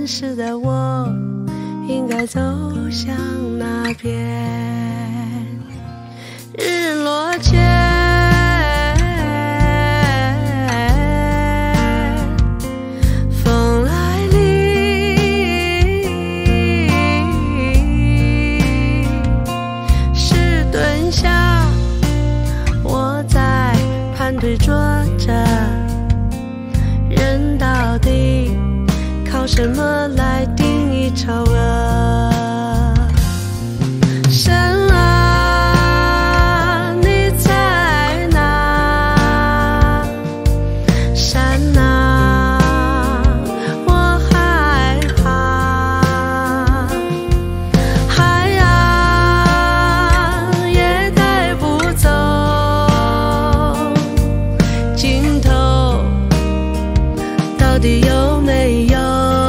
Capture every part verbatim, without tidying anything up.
真实的我应该走向哪边？日落前，风来临，是蹲下，我在盘腿坐着，人到底靠什么来定义丑恶？神啊，你在哪？山啊，我害怕。海啊，也带不走。尽头到底有没有？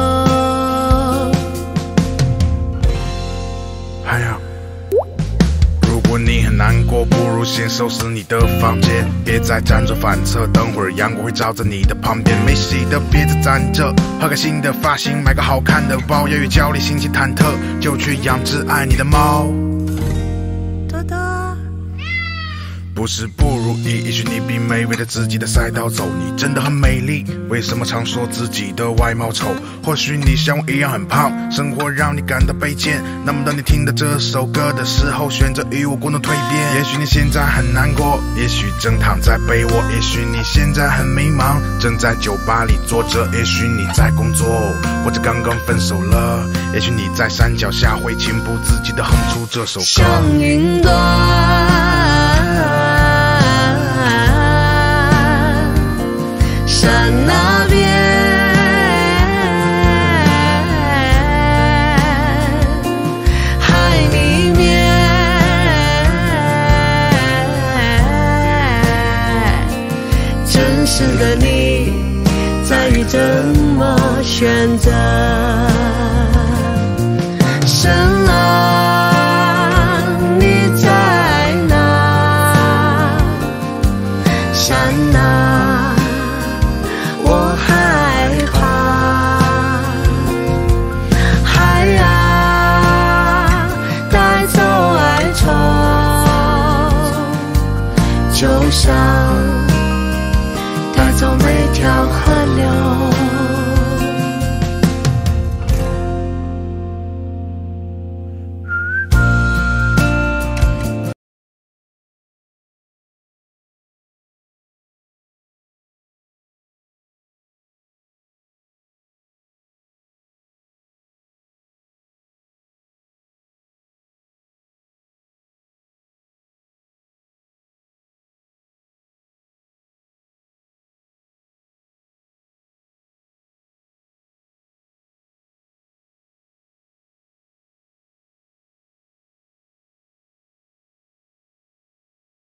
还好，如果你很难过，不如先收拾你的房间，别再辗转反侧，等会儿阳光会照在你的旁边。没洗的别再站着，换个新的发型，买个好看的包，要越焦虑心情忐忑，就去养只爱你的猫。 多多。 不是不如意，也许你比美围着自己的赛道走，你真的很美丽，为什么常说自己的外貌丑？或许你像我一样很胖，生活让你感到卑贱，那么当你听到这首歌的时候，选择与我共同蜕变。也许你现在很难过，也许正躺在被窝，也许你现在很迷茫，正在酒吧里坐着，也许你在工作，或者刚刚分手了，也许你在山脚下会情不自禁地哼出这首歌。 像云端山那边，海里面，真实的你在于怎么选择。神啊，你在哪？山哪？